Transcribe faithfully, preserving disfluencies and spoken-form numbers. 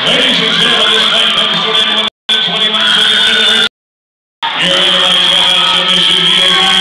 Ladies and gentlemen, this fight comes to an end with twenty-one seconds. Here in the right submission, he is